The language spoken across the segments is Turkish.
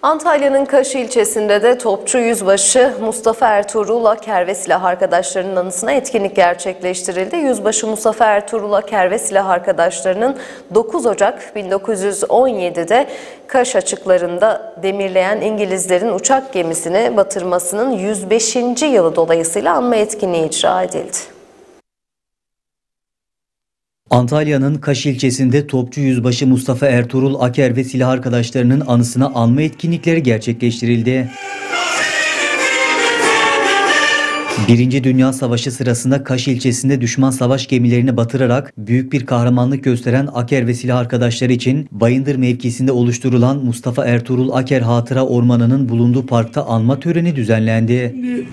Antalya'nın Kaş ilçesinde de Topçu Yüzbaşı Mustafa Ertuğrul Aker ve silah arkadaşlarının anısına etkinlik gerçekleştirildi. Yüzbaşı Mustafa Ertuğrul Aker ve silah arkadaşlarının 9 Ocak 1917'de Kaş açıklarında demirleyen İngilizlerin uçak gemisini batırmasının 105. yılı dolayısıyla anma etkinliği icra edildi. Antalya'nın Kaş ilçesinde Topçu Yüzbaşı Mustafa Ertuğrul Aker ve silah arkadaşlarının anısına anma etkinlikleri gerçekleştirildi. Birinci Dünya Savaşı sırasında Kaş ilçesinde düşman savaş gemilerini batırarak büyük bir kahramanlık gösteren Aker ve silah arkadaşları için Bayındır mevkisinde oluşturulan Mustafa Ertuğrul Aker Hatıra Ormanı'nın bulunduğu parkta anma töreni düzenlendi.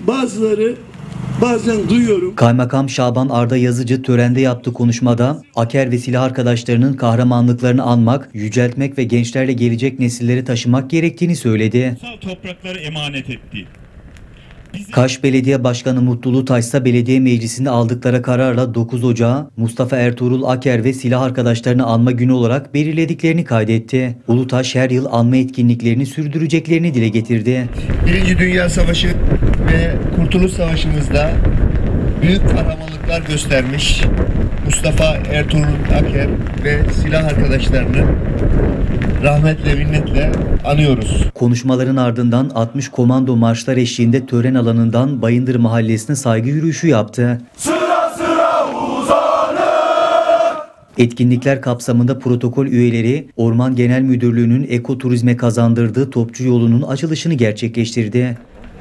Bazen duyuyorum. Kaymakam Şaban Arda Yazıcı törende yaptığı konuşmada Aker ve silah arkadaşlarının kahramanlıklarını anmak, yüceltmek ve gençlerle gelecek nesilleri taşımak gerektiğini söyledi. Toprakları emanet etti. Kaş Belediye Başkanı Mutlu Ulutaş ise belediye meclisinde aldıkları kararla 9 Ocağı Mustafa Ertuğrul Aker ve silah arkadaşlarını anma günü olarak belirlediklerini kaydetti. Ulutaş her yıl anma etkinliklerini sürdüreceklerini dile getirdi. Birinci Dünya Savaşı ve Kurtuluş Savaşı'mızda büyük kahramanlıklar göstermiş Mustafa Ertuğrul Aker ve silah arkadaşlarını rahmetle, minnetle anıyoruz. Konuşmaların ardından 60 komando marşlar eşliğinde tören alanından Bayındır Mahallesi'ne saygı yürüyüşü yaptı. Sıra sıra uzanır. Etkinlikler kapsamında protokol üyeleri Orman Genel Müdürlüğü'nün ekoturizme kazandırdığı Topçu Yolu'nun açılışını gerçekleştirdi.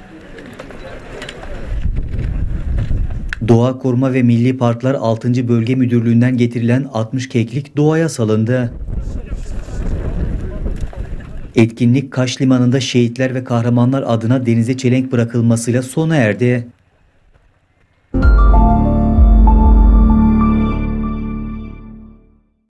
Doğa Koruma ve Milli Parklar 6. Bölge Müdürlüğü'nden getirilen 60 keklik doğaya salındı. Etkinlik Kaş Limanı'nda şehitler ve kahramanlar adına denize çelenk bırakılmasıyla sona erdi.